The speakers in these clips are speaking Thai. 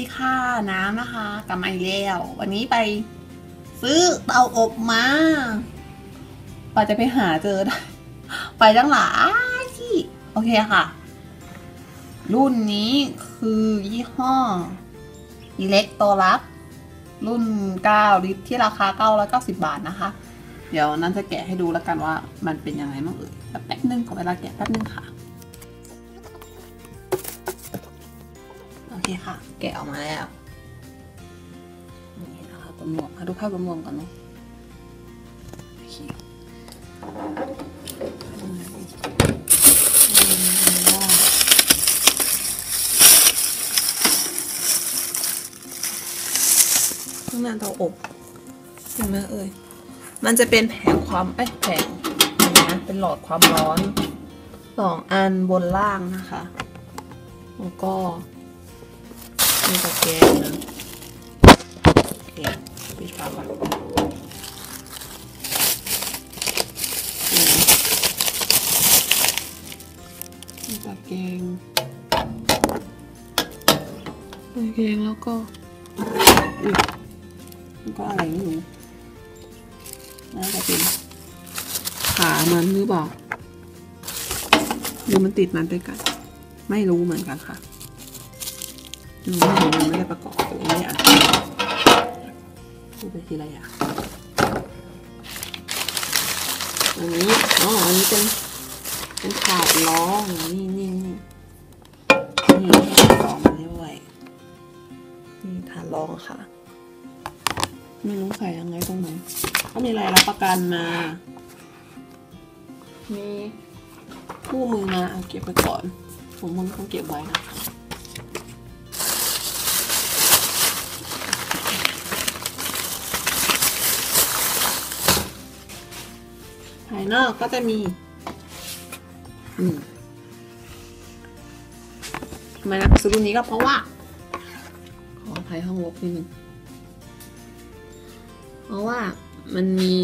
ดีค่ะน้ำนะคะกลับมาอีกแล้ววันนี้ไปซื้อเตาอบมาป่าจะไปหาเจอได้ไปตั้งหลายที่โอเคค่ะรุ่นนี้คือยี่ห้ออิเล็กโตรัสรุ่น9 ลิตรที่ราคา990 บาทนะคะเดี๋ยวนั้นจะแกะให้ดูแล้วกันว่ามันเป็นยังไงบ้างแป๊บนึงขอเวลาแกะแป๊บนึงค่ะโอเคค่ะแกะออกมาแล้วนี่นะคะรวมๆดูภาพรวมๆก่อนเนาะโอเคข้างหน้าเตาอบเห็นไหมมันจะเป็นแผงความแผงนะเป็นหลอดความร้อน2 อันบนล่างนะคะแล้วก็มีตะแกรงนะแกรงปิดฝาก่อนมีตะแกรงแล้วก็อะไรไม่รู้น่าจะเป็นขามันหรือเปล่าหรือมันติดมันด้วยกันไม่รู้เหมือนกันค่ะมันไม่ได้ประกอบตัวไม่ได้อ่านดูไปทีละอย่างอันนี้อันนี้เป็นถาดรองนี่รองมาด้วยนี่ถาดรองค่ะไม่รู้ใส่ยังไงตรงไหนก็มีรายรับประกันมามีคู่มือมาเก็บไปก่อนผมต้องเก็บไว้นะคะภายนอกก็จะมีทำไมนะซื้อรุ่นนี้ก็เพราะว่าขออภัยห้องลบนิดนึงเพราะว่ามันมี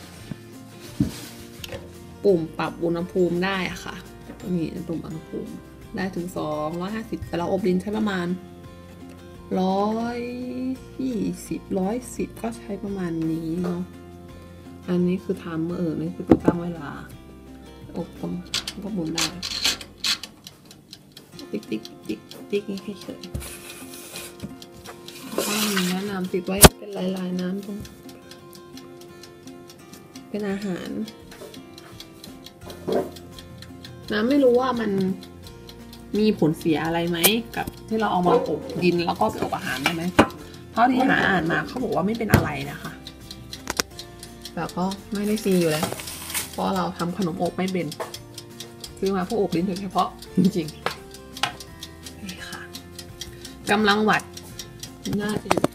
ปุ่มปรับอุณหภูมิได้อะค่ะนี่ปุ่มอุณหภูมิได้ถึง250แต่เราอบดินใช้ประมาณ120 110ก็ใช้ประมาณนี้เนาะอันนี้คือไทม์เมอร์นี่คือตัวตั้งเวลาอบก็หมุนได้ติ๊กนี่เฉยๆก็มีแนะนำติดไว้เป็นลายน้ำตรงเป็นอาหารน้ำไม่รู้ว่ามันมีผลเสียอะไรไหมกับที่เราเอามาอบดินแล้วก็ไปอบอาหารได้ไหมเท่าที่อ่านมาเขาบอกว่าไม่เป็นอะไรนะคะแต่ก็ไม่ได้ซีอยู่แล้วเพราะเราทำขนมอบไม่เป็นซื้อมาเพื่ออบดินโดยเฉพาะจริงๆนี่ค่ะกำลังวัตต์น่าจะอยู่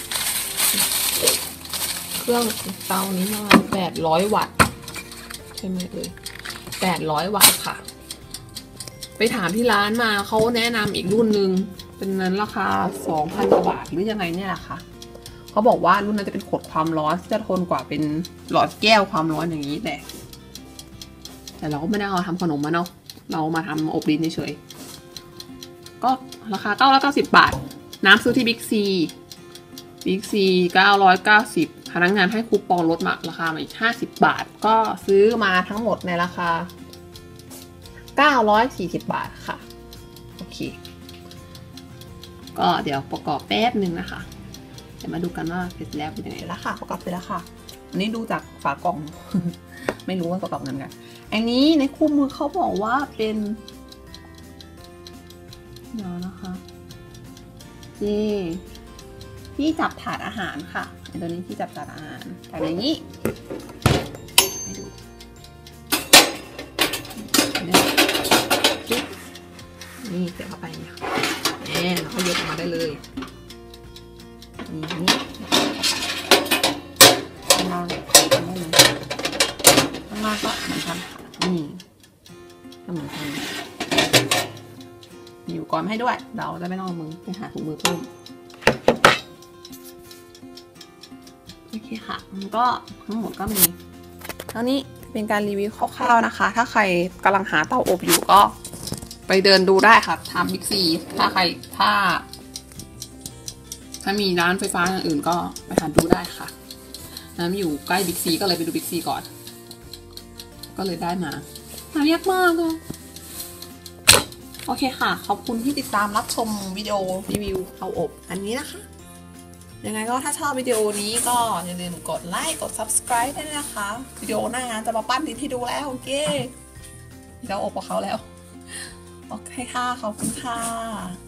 เครื่องเตานี้ประมาณ800 วัตต์ใช่ไหม800 วัตต์ค่ะไปถามที่ร้านมาเขาแนะนำอีกรุ่นนึงเป็นนั้นราคา 2,000 กว่าบาทหรือยังไงเนี่ยแหละค่ะเขาบอกว่ารุ่นนั้นจะเป็นขวดความร้อนจะทนกว่าเป็นหลอดแก้วความร้อนอย่างนี้แต่เราก็ไม่ได้เอาทำขนมมาเนาะเรามาทำอบดินเฉยๆก็ราคา990 บาทน้ำซื้อที่บิ๊กซี990พนักงานให้คูปองลดมาราคามาอีก50 บาทก็ซื้อมาทั้งหมดในราคา940 บาทค่ะโอเคก็เดี๋ยวประกอบแป๊บนึงนะคะเดี๋ยวมาดูกันว่าเสร็จแล้วเป็นยังไงแล้วค่ะประกอบเสร็จแล้วค่ะอันนี้ดูจากฝากล่อง ไม่รู้ว่าประกอบกันอันนี้ในคู่มือเขาบอกว่าเป็นเดี๋ยวนะคะที่จับถาดอาหารค่ะตัวนี้ที่จับถาดอาหารแต่อย่างนี้ให้ดูนี่เสียบเข้าไปเนี่ยเราก็ยกออกมาได้เลยนี่ข้างล่างได้เลยข้างล่างก็เหมือนกันนี่ก็เหมือนกันอยู่ก่อนให้ด้วยเราจะไม่ต้องเอามือไปหาถุงมือเพิ่มโอเคค่ะมันก็ทั้งหมดก็มีเท่านี้เป็นการรีวิวคร่าวๆนะคะถ้าใครกำลังหาเตาอบอยู่ก็ไปเดินดูได้ค่ะทำบิ๊กซีถ้าถ้ามีร้านไฟฟ้าอย่างอื่นก็ไปหาดูได้ค่ะน้ำอยู่ใกล้บิ๊กซีก็เลยไปดูบิ๊กซีก่อนก็เลยได้มาหายากมากเลยโอเคค่ะขอบคุณที่ติดตามรับชมวิดีโอรีวิวเตาอบอันนี้นะคะยังไงก็ถ้าชอบวิดีโอนี้ก็อย่าลืมกดไลค์กด subscribe ด้วยนะคะวิดีโอหน้างานจะมาปั้นดิที่ดูแล้วโอเคเราอบกับเขาแล้วโอเคค่ะขอบคุณค่ะ